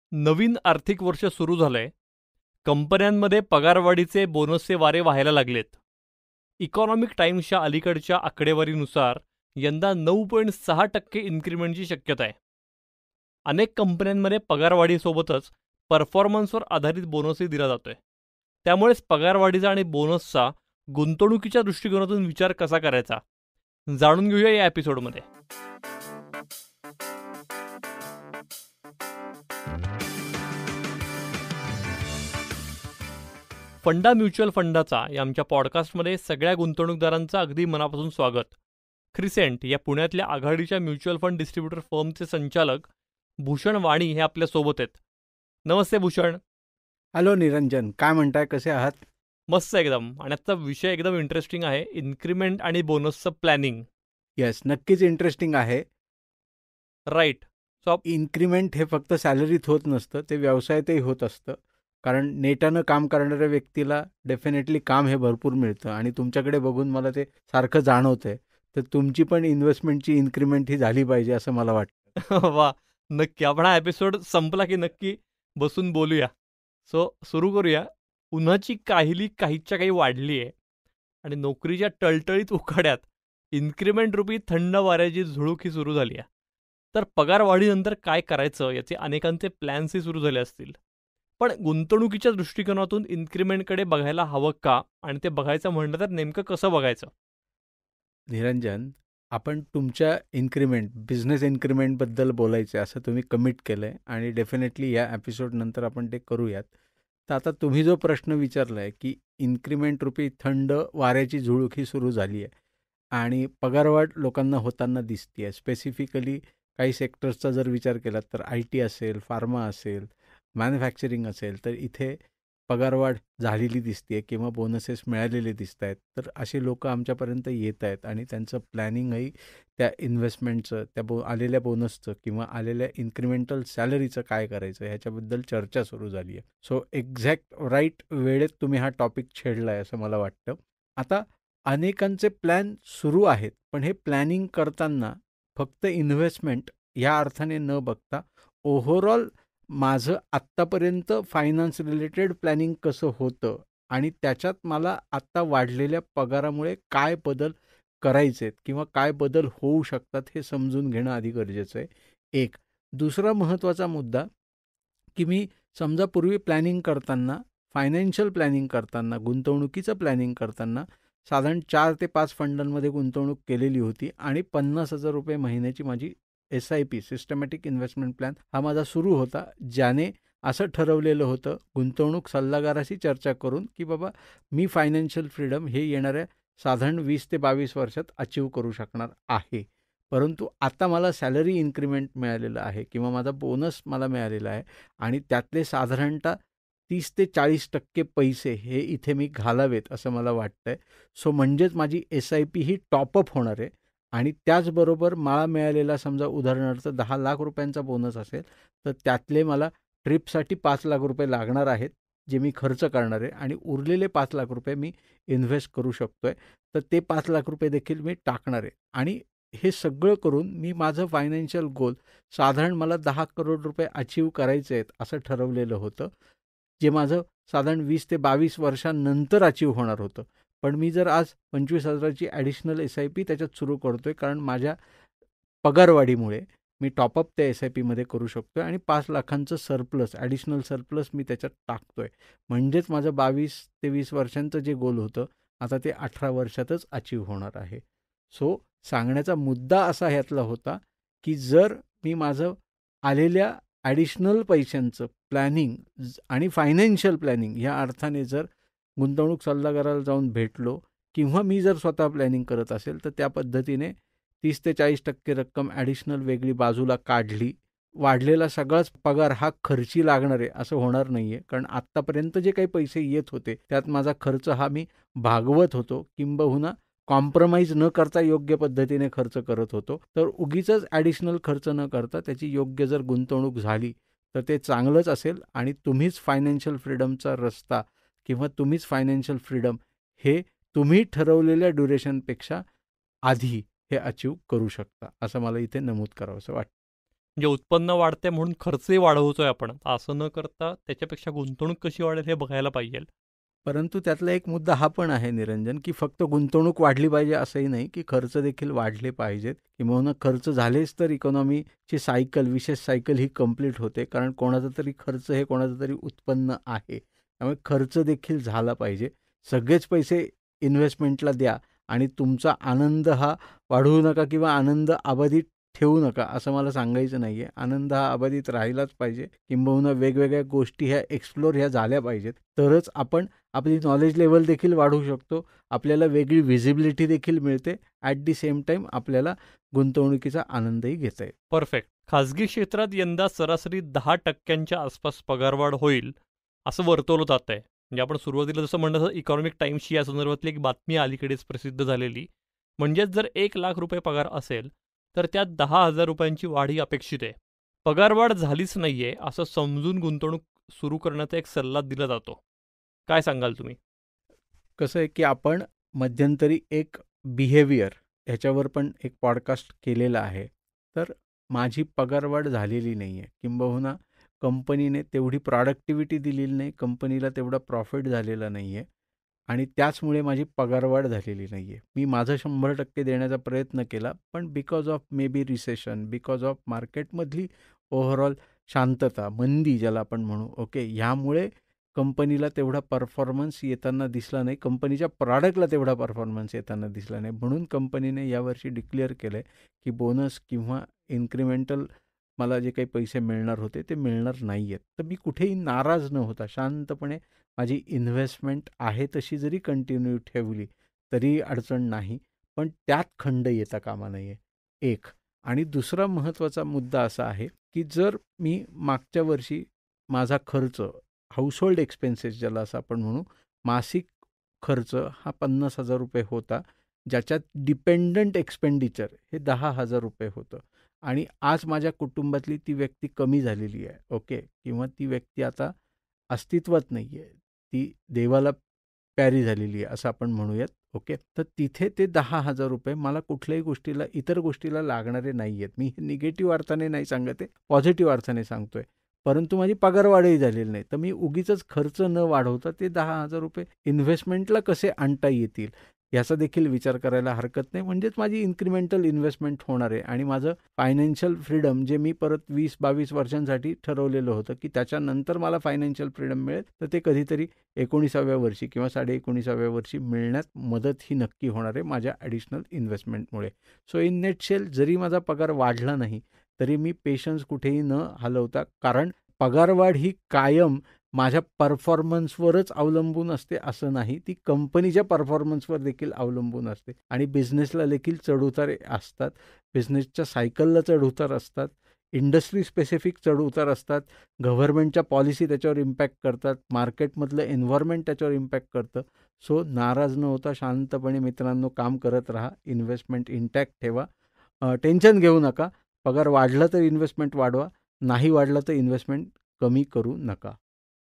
नवीन आर्थिक वर्ष सुरू झालंय. कंपन्यांमध्ये पगारवाढीचे बोनसचे वारे व्हायला लागलेत. इकॉनॉमिक टाइम्सच्या अलीकडच्या आकडेवारीनुसार यंदा 9.6% इन्क्रिमेंटची शक्यता आहे. अनेक कंपन्यांमध्ये पगारवाढीसोबतच परफॉर्मन्सवर आधारित बोनसही दिला जातोय. त्यामुळेच पगारवाढीचा आणि बोनसचा गुंतवणुकीच्या दृष्टिकोनातून विचार कसा करायचा जाणून घेऊया या एपिसोडमध्ये. फंडा म्युच्युअल फंडाचा या आमच्या पॉडकास्टमध्ये सगळ्या गुंतवणूकदारांचं अगदी मनापासून स्वागत. क्रिसेंट या पुण्यातल्या आघाडीच्या म्युच्युअल फंड डिस्ट्रीब्युटर फर्मचे संचालक भूषण वाणी हे आपल्यासोबत आहेत. नमस्ते भूषण. हॅलो निरंजन, काय म्हणताय, कसे आहात? मस्त एकदम. आणि आजचा विषय एकदम इंटरेस्टिंग आहे, इन्क्रिमेंट आणि बोनसचं प्लॅनिंग. येस, नक्कीच इंटरेस्टिंग आहे. राईट. सो इन्क्रिमेंट हे फक्त सॅलरीत होत नसतं, ते व्यवसायातही होत असतं. कारण नेटानं काम करणाऱ्या व्यक्तीला डेफिनेटली काम हे भरपूर मिळतं आणि तुमच्याकडे बघून मला ते सारखं जाणवतंय. तर तुमची पण इन्व्हेस्टमेंटची इन्क्रिमेंट ही झाली पाहिजे असं मला वाटतं. वा, नक्की. आपण हा एपिसोड संपला की नक्की बसून बोलूया. सो सुरू करूया. उन्हाची काहिली काहीच्या काही वाढली आहे आणि नोकरीच्या टळटळीत उखाड्यात इन्क्रिमेंट रूपी थंड वाऱ्याची झुळूक सुरू झाली आहे. तर पगारवाढीनंतर काय करायचं याचे अनेकांचे प्लॅन्सही सुरू झाले असतील. पण गुंतवणुकीच्या दृष्टिकोनातून इन्क्रिमेंटकडे बघायला हवं का, आणि ते बघायचं म्हणलं तर नेमकं कसं बघायचं? निरंजन, आपण तुमच्या इन्क्रिमेंट, बिझनेस इन्क्रिमेंटबद्दल बोलायचं असं तुम्ही कमिट केलं आहे आणि डेफिनेटली या एपिसोडनंतर आपण ते करूयात. तर आता तुम्ही जो प्रश्न विचारला आहे की इन्क्रिमेंट रूपी थंड वाऱ्याची झुळूक ही सुरू झाली आहे आणि पगारवाढ लोकांना होताना दिसते आहे. स्पेसिफिकली काही सेक्टर्सचा जर विचार केला तर IT असेल, फार्मा असेल, मॅन्युफॅक्चरिंग असेल, तर इथे पगारवाढ झालेली दिसते आहे किंवा बोनसेस मिळालेले दिसत आहेत. तर असे लोक आमच्यापर्यंत येत आहेत आणि त्यांचं प्लॅनिंगही त्या इन्व्हेस्टमेंटचं, त्या आलेल्या बोनसचं किंवा आलेल्या इन्क्रिमेंटल सॅलरीचं काय करायचं ह्याच्याबद्दल चर्चा सुरू झाली आहे. सो एक्झॅक्ट राईट वेळेत तुम्ही हा टॉपिक छेडला आहे असं मला वाटतं. आता अनेकांचे प्लॅन सुरू आहेत, पण हे प्लॅनिंग करताना फक्त इन्व्हेस्टमेंट या अर्थाने न बघता ओव्हरऑल माझं आत्तापर्यंत फायनान्स रिलेटेड प्लॅनिंग कसं होतं आणि त्याच्यात मला आत्ता वाढलेल्या पगारामुळे काय बदल करायचे आहेत किंवा काय बदल होऊ शकतात हे समजून घेणं आधी गरजेचं आहे. एक दुसरा महत्त्वाचा मुद्दा की मी समजा पूर्वी प्लॅनिंग करताना, फायनान्शियल प्लॅनिंग करताना, गुंतवणुकीचं प्लॅनिंग करताना साधारण 4 ते 5 फंडांमध्ये गुंतवणूक केलेली होती आणि 50,000 रुपये महिन्याची माझी SIP, सिस्टमॅटिक इन्व्हेस्टमेंट प्लॅन हा माझा सुरू होता, ज्याने असं ठरवलेलं होतं गुंतवणूक सल्लागाराशी चर्चा करून की बाबा मी फायनान्शियल फ्रीडम हे येणाऱ्या साधारण 20 ते 22 वर्षात अचीव करू शकणार आहे. परंतु आता मला सॅलरी इन्क्रिमेंट मिळालेलं आहे किंवा माझा बोनस मला मिळालेला आहे आणि त्यातले साधारणतः 30 ते 40% पैसे हे इथे मी घालावेत असं मला वाटतंय. सो म्हणजेच माझी SIP ही टॉपअप होणार आहे आणि त्याचबरोबर मला मिळालेला समजा उदाहरणार्थ 10 लाख रुपयांचा बोनस असेल तर त्यातले मला ट्रिपसाठी 5 लाख रुपये लागणार आहेत, जे मी खर्च करणार आहे आणि उरलेले 5 लाख रुपये मी इन्व्हेस्ट करू शकतोय. तर ते 5 लाख रुपये देखील मी टाकणार आहे आणि हे सगळं करून मी माझं फायनान्शियल गोल साधारण मला 10 करोड रुपये अचीव करायचे आहेत असं ठरवलेलं होतं, जे माझं साधारण 20 ते 22 वर्षांनंतर अचीव होणार होतं. पण मी जर आज 25,000ची ॲडिशनल SIP त्याच्यात सुरू करतोय कारण माझ्या पगारवाढीमुळे मी टॉपअप त्या SIPमध्ये करू शकतोय आणि 5 लाखांचं सरप्लस, ॲडिशनल सरप्लस मी त्याच्यात टाकतोय. म्हणजेच माझं 22 ते 20 वर्षांचं जे गोल होतं आता ते 18 वर्षातच अचीव होणार आहे. सो सांगण्याचा मुद्दा असा ह्यातला होता की जर मी माझं आलेल्या ॲडिशनल पैशांचं प्लॅनिंग आणि फायनान्शियल प्लॅनिंग या अर्थाने जर गुंतवणूक सल्लागाराला जाऊन भेटलो किंवा मी जर स्वतः प्लॅनिंग करत असेल तर त्या पद्धतीने 30 ते 40% रक्कम ॲडिशनल वेगळी बाजूला काढली. वाढलेला सगळाच पगार हा खर्ची लागणार आहे असं होणार नाही आहे, कारण आत्तापर्यंत जे काही पैसे येत होते त्यात माझा खर्च हा मी भागवत होतो, किंबहुना कॉम्प्रोमाइज न करता योग्य पद्धतीने खर्च करत होतो. तर उगीच ॲडिशनल खर्च न करता त्याची योग्य जर गुंतवणूक झाली तर ते चांगलंच असेल आणि तुम्हीच फायनान्शियल फ्रीडमचा रस्ता किंवा तुम्हीच फायनान्शियल फ्रीडम हे तुम्ही ठरवलेल्या ड्युरेशनपेक्षा आधी हे अचीव करू शकता असं मला इथे नमूद करावंसं वाटतं. म्हणजे उत्पन्न वाढते म्हणून खर्चही वाढवतोय आपण. असं न करता त्याच्यापेक्षा गुंतवणूक कशी वाढेल हे बघायला पाहिजे. परंतु त्यातला एक मुद्दा हा पण आहे निरंजन, की फक्त गुंतवणूक वाढली पाहिजे असंही नाही, की खर्च देखील वाढले पाहिजेत. किंबहुना खर्च झालेच तर इकॉनॉमीची सायकल, विशेष सायकल ही कंप्लीट होते. कारण कोणाचा तरी खर्च हे कोणाचं तरी उत्पन्न आहे. त्यामुळे खर्च देखील झाला पाहिजे. सगळेच पैसे इन्व्हेस्टमेंटला द्या आणि तुमचा आनंद हा वाढवू नका किंवा आनंद अबाधित ठेवू नका असं मला सांगायचं नाही आहे. आनंद हा अबाधित राहिलाच पाहिजे. किंबहुना वेगवेगळ्या गोष्टी ह्या एक्सप्लोर ह्या झाल्या पाहिजेत. तरच आपण आपली नॉलेज लेवल देखील वाढवू शकतो. आपल्याला वेगळी व्हिजिबिलिटी देखील मिळते. ॲट दी सेम टाईम आपल्याला गुंतवणुकीचा आनंदही घेता येईल. परफेक्ट. खाजगी क्षेत्रात यंदा सरासरी 10% आसपास पगारवाढ होईल असं वर्तवलं जात आहे. म्हणजे आपण सुरुवातीला जसं म्हणलं तसं इकॉनॉमिक टाइम्सची या संदर्भातली एक बातमी अलीकडेच प्रसिद्ध झालेली. म्हणजेच जर 1,00,000 रुपये पगार असेल तर त्यात 10,000 रुपयांची वाढ ही अपेक्षित आहे. पगारवाढ झालीच नाहीये असं समजून गुंतवणूक सुरू करण्याचा एक सल्ला दिला जातो. काय सांगाल तुम्ही? कसं आहे की आपण मध्यंतरी एक बिहेवियर ह्याच्यावर पण एक पॉडकास्ट केलेला आहे. तर माझी पगारवाढ झालेली नाही आहे. किंबहुना कंपनीने तेवढी प्रॉडक्टिव्हिटी दिलेली नाही, कंपनीला तेवढा प्रॉफिट झालेला नाही आहे आणि त्याचमुळे माझी पगारवाढ झालेली नाही आहे. मी माझं 100% देण्याचा प्रयत्न केला, पण because of maybe recession, because of मार्केटमधली ओव्हरऑल शांतता, मंदी ज्याला आपण म्हणू, ओके, ह्यामुळे कंपनीला तेवढा परफॉर्मन्स येताना दिसला नाही, कंपनीच्या प्रॉडक्टला तेवढा परफॉर्मन्स येताना दिसला नाही. म्हणून कंपनीने यावर्षी डिक्लेअर केलं आहे की बोनस किंवा इन्क्रिमेंटल मला जे काही पैसे मिळणार होते ते मिळणार नाही आहेत. तर मी कुठेही नाराज न होता शांतपणे माझी इन्व्हेस्टमेंट आहे तशी जरी कंटिन्यू ठेवली तरी अडचण नाही, पण त्यात खंड येता कामा नये, एक. आणि दुसरा महत्त्वाचा मुद्दा असा आहे की जर मी मागच्या वर्षी माझा खर्च, हाऊसहोल्ड एक्सपेन्सेस ज्याला असं आपण म्हणू, मासिक खर्च हा 50,000 रुपये होता, ज्याच्यात डिपेंडंट एक्सपेंडिचर हे 10,000 रुपये होतं आणि आज माझ्या कुटुंबातली ती व्यक्ती कमी झालेली आहे, ओके, किंवा ती व्यक्ती आता अस्तित्वात नाही आहे, ती देवाला प्यारी झालेली आहे असं आपण म्हणूयात, ओके. तर तिथे ते 10,000 रुपये मला कुठल्याही गोष्टीला, इतर गोष्टीला लागणारे नाही आहेत. मी हे निगेटिव्ह अर्थाने नाही सांगत आहे, पॉझिटिव्ह अर्थाने सांगतोय. परंतु माझी पगारवाढही झालेली नाही. तर मी उगीचच खर्च न वाढवता ते 10,000 रुपये इन्व्हेस्टमेंटला कसे आणता येतील याचा देखील विचार करायला हरकत नाही. म्हणजेच माझी इन्क्रिमेंटल इन्व्हेस्टमेंट होणार आहे आणि माझं फायनान्शियल फ्रीडम जे मी परत 20-22 वर्षांसाठी ठरवलेलं होतं की त्याच्यानंतर मला फायनान्शियल फ्रीडम मिळेल, तर ते कधीतरी 19व्या वर्षी किंवा 19.5व्या वर्षी मिळण्यात मदत ही नक्की होणार आहे माझ्या ॲडिशनल इन्व्हेस्टमेंटमुळे. सो इन नेटशेल जरी माझा पगार वाढला नाही तरी मी पेशन्स कुठेही न हलवता, कारण पगारवाढ ही कायम माझ्या परफॉर्मन्सवरच अवलंबून असते असं नाही, ती कंपनीच्या परफॉर्मन्सवर देखील अवलंबून असते आणि बिझनेसला देखील चढउतार असतात, बिझनेसच्या सायकलला चढउतार असतात, इंडस्ट्री स्पेसिफिक चढउतार असतात, गव्हर्नमेंटच्या पॉलिसी त्याच्यावर इम्पॅक्ट करतात, मार्केटमधलं एन्व्हायरमेंट त्याच्यावर इम्पॅक्ट करतं. सो नाराज न होता शांतपणे मित्रांनो काम करत राहा, इन्व्हेस्टमेंट इंटॅक्ट ठेवा, टेन्शन घेऊ नका. पगार वाढला तर इन्व्हेस्टमेंट वाढवा, नाही वाढला तर इन्व्हेस्टमेंट कमी करू नका.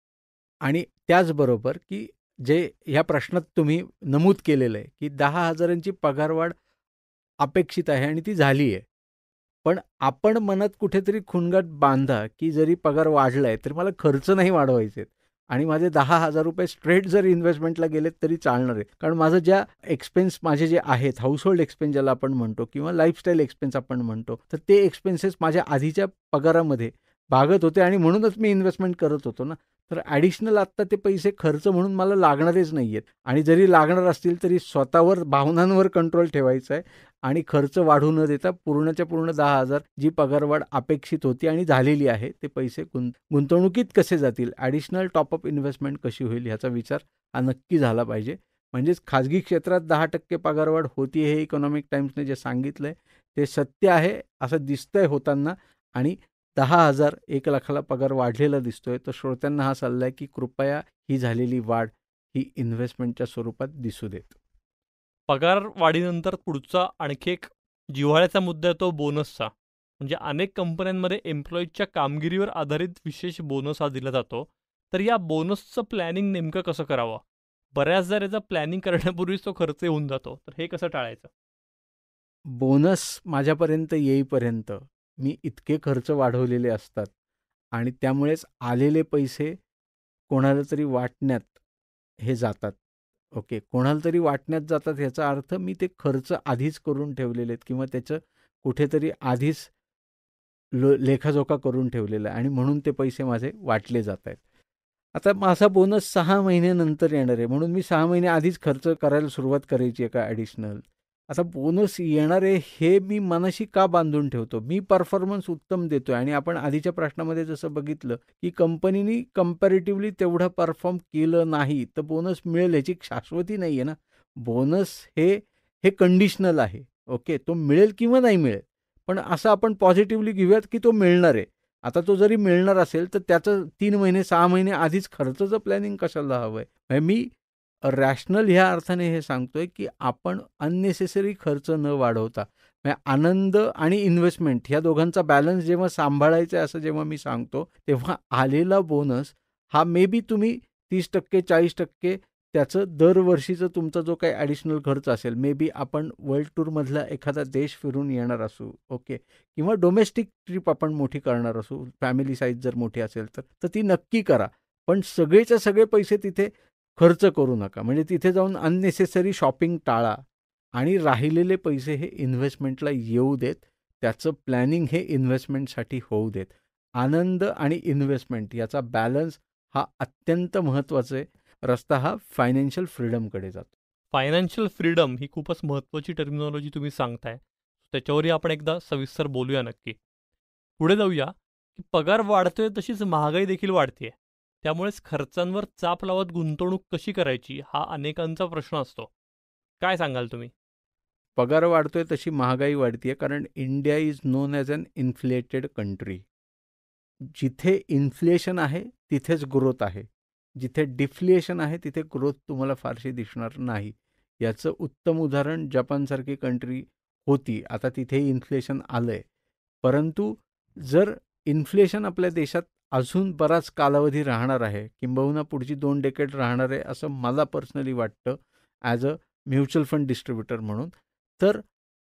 आणि त्याचबरोबर की जे ह्या प्रश्नात तुम्ही नमूद केलेलं आहे की 10,000ची पगारवाढ अपेक्षित आहे आणि ती झाली आहे, पण आपण मनात कुठेतरी खुणगाट बांधा की जरी पगार वाढला आहे तर मला खर्च नाही वाढवायचे आणि माझे 10,000 रुपये स्ट्रेट जर इन्व्हेस्टमेंटला गेलेत तरी चालणार आहे. कारण माझं ज्या एक्सपेन्स माझे जे आहेत, हाऊसहोल्ड एक्सपेन्स ज्याला आपण म्हणतो किंवा लाईफस्टाईल एक्सपेन्स आपण म्हणतो, तर ते एक्सपेन्सेस माझ्या आधीच्या पगारामध्ये भागत होते आणि म्हणूनच मी इन्व्हेस्टमेंट करत होतो ना. तर ॲडिशनल आत्ता ते पैसे खर्च म्हणून मला लागणारच नाही आहेत आणि जरी लागणार असतील तरी स्वतःवर, भावनांवर कंट्रोल ठेवायचा आहे आणि खर्च वाढू न देता पूर्णच्या पूर्ण 10,000 जी पगारवाढ अपेक्षित होती आणि झालेली आहे ते पैसे गुंतवणुकीत कसे जातील, ॲडिशनल टॉपअप इन्व्हेस्टमेंट कशी होईल ह्याचा विचार हा नक्की झाला पाहिजे. म्हणजेच खाजगी क्षेत्रात 10% पगारवाढ होती हे इकॉनॉमिक टाइम्सने जे सांगितलं आहे ते सत्य आहे असं दिसतंय होताना आणि 10,000 1,00,000ला पगार वाढलेला दिसतोय. तर श्रोत्यांना हा सल्ला आहे की कृपया ही झालेली वाढ ही इन्व्हेस्टमेंटच्या स्वरूपात दिसू देत. पगार वाढीनंतर पुढचा आणखी एक जिव्हाळ्याचा मुद्दा येतो बोनसचा. म्हणजे अनेक कंपन्यांमध्ये एम्प्लॉईजच्या कामगिरीवर आधारित विशेष बोनस हा दिला जातो. तर या बोनसचं प्लॅनिंग नेमकं कसं करावं? बऱ्याचदा याचा प्लॅनिंग करण्यापूर्वीच तो खर्च होऊन जातो. तर हे कसं टाळायचं? बोनस माझ्यापर्यंत येईपर्यंत मी इतके खर्च वाढवलेले असतात आणि त्यामुळेच आलेले पैसे कोणाला तरी वाटण्यात हे जातात. ओके, कोणाला तरी वाटण्यात जातात याचा अर्थ मी ते खर्च आधीच करून ठेवलेले आहेत किंवा त्याचं कुठेतरी आधीच लेखाजोखा करून ठेवलेला आहे आणि म्हणून ते पैसे माझे वाटले जात आहेत. आता माझा बोनस 6 महिन्यानंतर येणार आहे, म्हणून मी 6 महिने आधीच खर्च करायला सुरुवात करायची आहे का ॲडिशनल. आता बोनस येणार आहे हे मी मनाशी का बांधून ठेवतो? मी परफॉर्मन्स उत्तम देतोय आणि आपण आधीच्या प्रश्नामध्ये जसं बघितलं की कंपनीनी कंपॅरेटिव्हली तेवढं परफॉर्म केलं नाही तर बोनस मिळेल याची शाश्वती नाही आहे ना. बोनस हे कंडिशनल आहे. ओके, तो मिळेल किंवा नाही मिळेल, पण असं आपण पॉझिटिव्हली घेऊयात की तो मिळणार आहे. आता तो जरी मिळणार असेल तर त्याचं 3 महिने 6 महिने आधीच खर्चाचं प्लॅनिंग कशाला हवं आहे. मी रॅशनल ह्या अर्थाने हे सांगतोय की आपण अननेसेसरी खर्च न वाढवता आनंद आणि इन्व्हेस्टमेंट ह्या दोघांचा बॅलन्स जेव्हा सांभाळायचा आहे असं जेव्हा मी सांगतो तेव्हा आलेला बोनस हा मे बी तुम्ही 30% 40% त्याचं दरवर्षीचं तुमचा जो काही ॲडिशनल खर्च असेल, मे बी आपण वर्ल्ड टूरमधला एखादा देश फिरून येणार असू, ओके, किंवा डोमेस्टिक ट्रिप आपण मोठी करणार असू, फॅमिली साईज जर मोठी असेल तर ती नक्की करा. पण सगळेच्या सगळे पैसे तिथे खर्च करू नका. म्हणजे तिथे जाऊन अननेसेसरी शॉपिंग टाळा आणि राहिलेले पैसे हे इन्व्हेस्टमेंटला येऊ देत. त्याचं प्लॅनिंग हे इन्व्हेस्टमेंटसाठी होऊ देत. आनंद आणि इन्व्हेस्टमेंट याचा बॅलन्स हा अत्यंत महत्त्वाचा आहे. रस्ता हा फायनान्शियल फ्रीडमकडे जातो. फायनान्शियल फ्रीडम ही खूपच महत्त्वाची टर्मिनॉलॉजी तुम्ही सांगताय. त्याच्यावरही आपण एकदा सविस्तर बोलूया नक्की. पुढे जाऊया की पगार वाढतोय तशीच महागाई देखील वाढतेय. त्यामुळेच खर्चांवर चाप लावत गुंतवणूक कशी करायची हा अनेकांचा प्रश्न असतो. काय सांगाल तुम्ही? पगार वाढतोय तशी महागाई वाढतीये कारण India is known as an inflated country. जिथे इन्फ्लेशन आहे तिथेच ग्रोथ आहे. जिथे डिफ्लेशन आहे तिथे ग्रोथ तुम्हाला फारशी दिसणार नाही. याचं उत्तम उदाहरण जपानसारखी कंट्री होती. आता तिथे इन्फ्लेशन आलं आहे. परंतु जर इन्फ्लेशन आपल्या देशात अजून बराच कालावधी राहणार आहे, किंबहुना पुढची 2 डेकेड राहणार आहे असं मला पर्सनली वाटतं as a mutual fund distributor म्हणून. तर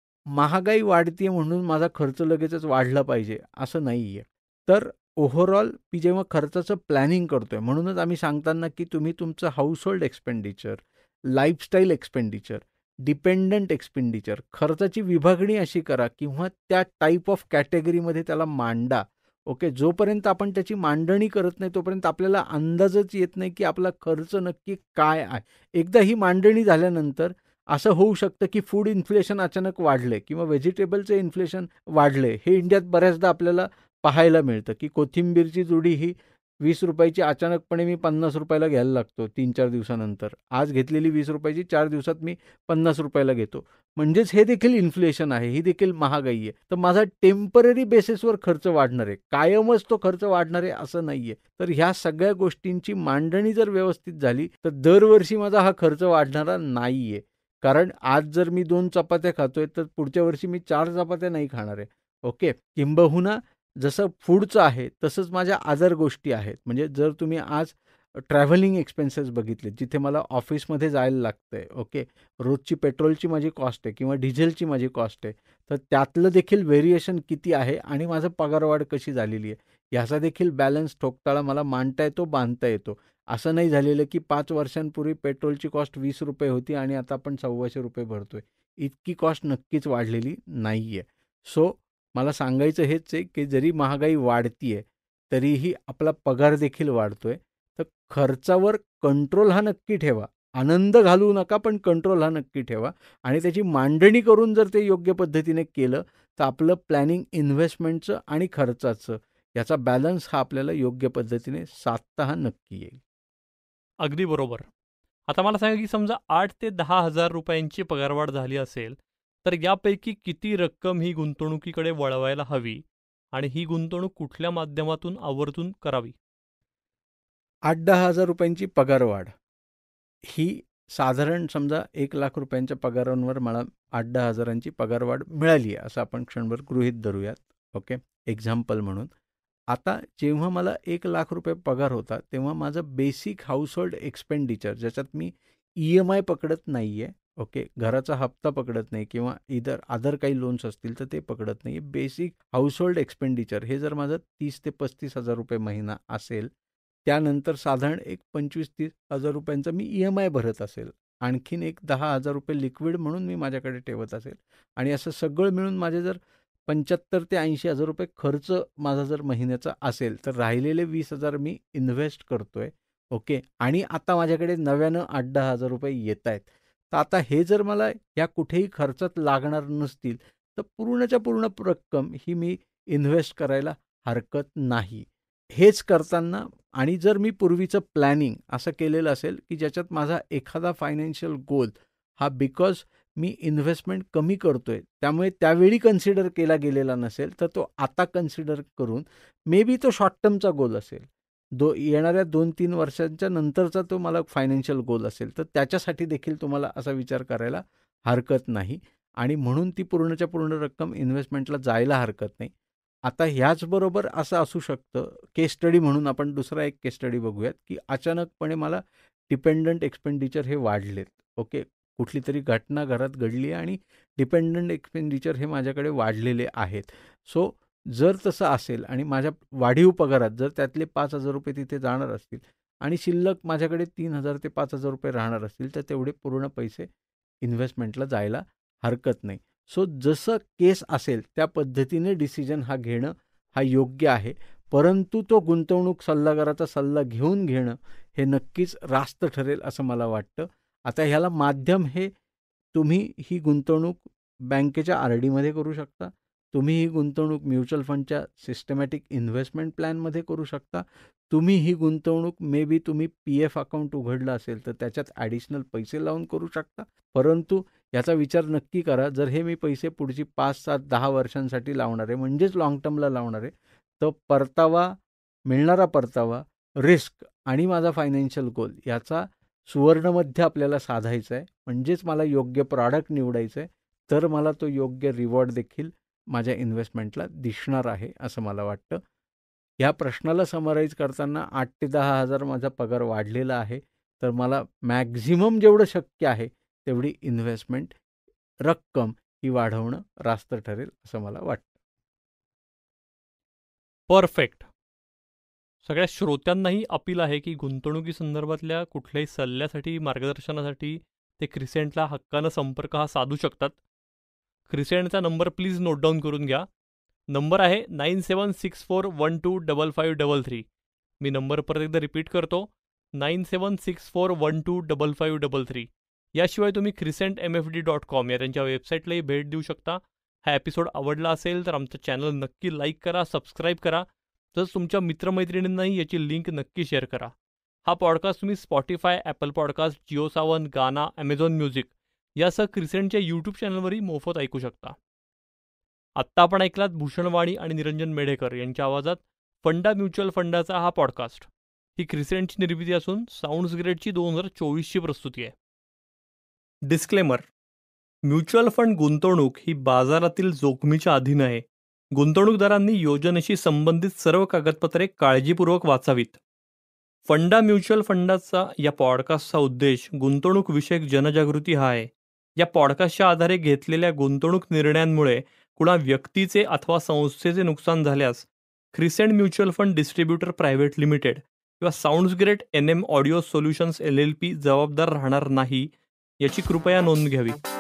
महागाई वाढतीये म्हणून माझा खर्च लगेचच वाढला पाहिजे असं नाही आहे. तर ओव्हरऑल मी जेव्हा खर्चाचं प्लॅनिंग करतोय, म्हणूनच आम्ही सांगताना की तुम्ही तुमचं household expenditure, lifestyle expenditure, dependent expenditure खर्चाची विभागणी अशी करा किंवा त्या टाईप ऑफ कॅटेगरीमध्ये त्याला मांडा. ओके, जोपर्यंत आपण त्याची मांडणी करत नाही तोपर्यंत आपल्याला अंदाजच येत नाही की आपला खर्च नक्की काय आहे. एकदा ही मांडणी झाल्यानंतर असं होऊ शकतं की फूड इन्फ्लेशन अचानक वाढले किंवा व्हेजिटेबलचे इन्फ्लेशन वाढले. हे इंडियात बऱ्याचदा आपल्याला पाहायला मिळतं की कोथिंबीरची जुडी ही 20 रुपयाची अचानकपणे मी 50 रुपयाला घ्यायला लागतो 3-4 दिवसानंतर. आज घेतलेली 20 रुपयाची 4 दिवसात मी 50 रुपयाला घेतो. म्हणजेच हे देखील इन्फ्लेशन आहे, ही देखील महागाई आहे. तर माझा टेम्पररी बेसिसवर खर्च वाढणार आहे, कायमच तो खर्च वाढणार आहे असं नाही आहे. तर ह्या सगळ्या गोष्टींची मांडणी जर व्यवस्थित झाली तर दरवर्षी माझा हा खर्च वाढणारा नाही आहे. कारण आज जर मी 2 चपात्या खातोय तर पुढच्या वर्षी मी 4 चपात्या नाही खाणार आहे. ओके, किंबहुना जसं फूडचं आहे तसंच माझ्या अदर गोष्टी आहेत. म्हणजे जर तुम्ही आज ट्रॅव्हलिंग एक्सपेन्सेस बघितले, जिथे मला ऑफिसमध्ये जायला लागतं आहे, ओके, रोजची पेट्रोलची माझी कॉस्ट आहे किंवा डिझेलची माझी कॉस्ट आहे, तर त्यातलं देखील व्हेरिएशन किती आहे आणि माझं पगारवाढ कशी झालेली आहे ह्याचा देखील बॅलन्स ठोकताळा मला मांडता येतो, बांधता येतो. असं नाही झालेलं की 5 वर्षांपूर्वी पेट्रोलची कॉस्ट 20 रुपये होती आणि आता आपण 1,200 रुपये भरतोय. इतकी कॉस्ट नक्कीच वाढलेली नाही आहे. सो मला सांगायचं हेच आहे की जरी महागाई वाढतीये तरीही आपला पगार देखील वाढतोय. तर खर्चावर कंट्रोल हा नक्की ठेवा. आनंद घालवू नका, पण कंट्रोल हा नक्की ठेवा आणि त्याची मांडणी करून जर ते योग्य पद्धतीने केलं तर आपलं प्लॅनिंग इन्व्हेस्टमेंटचं आणि खर्चाचं याचा बॅलन्स हा आपल्याला योग्य पद्धतीने साधता हा नक्की येईल. अगदी बरोबर. आता मला सांगा की समजा 8 ते 10,000 रुपयांची पगारवाढ झाली असेल तर यापैकी किती रक्कम ही गुंतवणुकीकडे वळवायला हवी आणि ही गुंतवणूक कुठल्या माध्यमातून आवर्जून करावी? 8-10 हजार रुपयांची पगारवाढ ही साधारण समजा 1 लाख रुपयांच्या पगारांवर मला 8-10 हजारांची पगारवाढ मिळाली आहे असं आपण क्षणभर गृहीत धरूयात. ओके, एक्झाम्पल म्हणून. आता जेव्हा मला 1 लाख रुपये पगार होता तेव्हा माझं बेसिक हाऊसहोल्ड एक्सपेंडिचर ज्याच्यात मी EMI पकडत नाही आहे ओके, घराचा हप्ता पकडत नाही किंवा इतर अदर काही लोन्स असतील तर ते पकडत नाही. बेसिक हाऊसहोल्ड एक्सपेंडिचर हे जर माझं 30 ते 35 हजार रुपये महिना असेल, त्यानंतर साधारण एक 25-30 हजार रुपयांचा मी EMI भरत असेल, आणखीन एक 10 हजार रुपये लिक्विड म्हणून मी माझ्याकडे ठेवत असेल आणि असं सगळं मिळून माझे जर 75 ते 80 हजार रुपये खर्च माझा जर महिन्याचा असेल, तर राहिलेले 20 हजार मी इन्व्हेस्ट करतोय. ओके, आणि आता माझ्याकडे नव्यानं 8-10 हजार रुपये येत आहेत. तर आता हे जर मला या कुठेही खर्चात लागणार नसतील, तर पूर्णच्या पूर्ण रक्कम ही मी इन्व्हेस्ट करायला हरकत नाही. हेच करताना आणि जर मी पूर्वीचं प्लॅनिंग असं केलेलं असेल, की ज्याच्यात माझा एखादा फायनान्शियल गोल हा बिकॉज मी इन्व्हेस्टमेंट कमी करतोय, त्यामुळे त्यावेळी कन्सिडर केला गेलेला नसेल, तर तो आता कन्सिडर करून मे बी तो शॉर्ट टर्मचा गोल असेल. येणाऱ्या 2-3 वर्षांच्या नंतरचा तो मला फायनान्शियल गोल असेल, तर त्याच्यासाठी देखील तुम्हाला असा विचार करायला हरकत नाही आणि म्हणून ती पूर्णच्या पूर्ण रक्कम इन्व्हेस्टमेंटला जायला हरकत नाही. आता ह्याचबरोबर असं असू शकतं, केस स्टडी म्हणून आपण दुसरा एक केस स्टडी बघूयात, की अचानकपणे मला डिपेंडंट एक्सपेंडिचर हे वाढलेत. ओके, कुठली तरी घटना घरात घडली आणि डिपेंडंट एक्सपेंडिचर हे माझ्याकडे वाढलेले आहेत. सो जर तसं असेल आणि माझ्या वाढीव पगारात जर त्यातले 5,000 रुपये तिथे जाणार असतील आणि शिल्लक माझ्याकडे 3,000 ते 5,000 रुपये राहणार असतील, तर तेवढे पूर्ण पैसे इन्व्हेस्टमेंटला जायला हरकत नाही. सो जसं केस असेल त्या पद्धतीने डिसिजन हा घेणं हा योग्य आहे. परंतु तो गुंतवणूक सल्लागाराचा सल्ला घेऊन घेणं हे नक्कीच रास्त ठरेल असं मला वाटतं. आता ह्याला माध्यम हे तुम्ही ही गुंतवणूक बँकेच्या RDमध्ये करू शकता. तुम्ही ही गुंतवणूक म्युच्युअल फंडच्या सिस्टमॅटिक इन्व्हेस्टमेंट प्लॅनमध्ये करू शकता. तुम्ही ही गुंतवणूक मे बी तुम्ही PF अकाउंट उघडलं असेल तर त्याच्यात ॲडिशनल पैसे लावून करू शकता. परंतु याचा विचार नक्की करा, जर हे मी पैसे पुढची 5, 7, 10 वर्षांसाठी लावणार आहे म्हणजेच लाँग टर्मला लावणार आहे, तर मिळणारा परतावा, रिस्क आणि माझा फायनान्शियल गोल याचा सुवर्णमध्य आपल्याला साधायचं आहे. म्हणजेच मला योग्य प्रॉडक्ट निवडायचं आहे, तर मला तो योग्य रिवॉर्ड देखील माझ्या इन्व्हेस्टमेंटला दिसणार आहे असं मला वाटतं. ह्या प्रश्नाला समराईज करताना 8 ते 10 हजार माझा पगार वाढलेला आहे, तर मला मॅक्झिमम जेवढं शक्य आहे तेवढी इन्व्हेस्टमेंट रक्कम ही वाढवणं रास्त ठरेल असं मला वाटतं. परफेक्ट. सगळ्या श्रोत्यांनाही अपील आहे की गुंतवणुकीसंदर्भातल्या कुठल्याही सल्ल्यासाठी, मार्गदर्शनासाठी ते क्रिसेंटला हक्कानं संपर्क हा साधू शकतात. क्रिसेंटचा नंबर प्लीज नोट डाऊन करून घ्या. नंबर आहे 9764125533. मी नंबर परत एकदा रिपीट करतो, 9764125533. याशिवाय तुम्ही crescentmfd.com या त्यांच्या वेबसाईटलाही भेट देऊ शकता. हा एपिसोड आवडला असेल तर आमचं चॅनल नक्की लाईक करा, सबस्क्राईब करा. तसंच तुमच्या मित्रमैत्रिणींनाही याची लिंक नक्की शेअर करा. हा पॉडकास्ट तुम्ही Spotify, Apple podcast, Jio Saavn, Gaana, Amazon music यासह क्रिसेंटच्या यूट्यूब चॅनलवरही मोफत ऐकू शकता. आत्ता आपण ऐकलात भूषणवाणी आणि निरंजन मेढेकर यांच्या आवाजात फंडा म्युच्युअल फंडाचा हा पॉडकास्ट. ही क्रिसेंटची निर्मिती असून साऊंड्स ग्रेडची 2024ची प्रस्तुती आहे. डिस्क्लेमर: म्युच्युअल फंड गुंतवणूक ही बाजारातील जोखमीच्या अधीन आहे. गुंतवणूकदारांनी योजनेशी संबंधित सर्व कागदपत्रे काळजीपूर्वक वाचावीत. फंडा म्युच्युअल फंडाचा या पॉडकास्टचा उद्देश गुंतवणूक जनजागृती हा आहे. या पॉडकास्टच्या आधारे घेतलेल्या गुंतवणूक निर्णयांमुळे कुणा व्यक्तीचे अथवा संस्थेचे नुकसान झाल्यास Crescent mutual fund distributor private limited किंवा sounds great NM audio solutions LLP जबाबदार राहणार नाही, याची कृपया नोंद घ्यावी.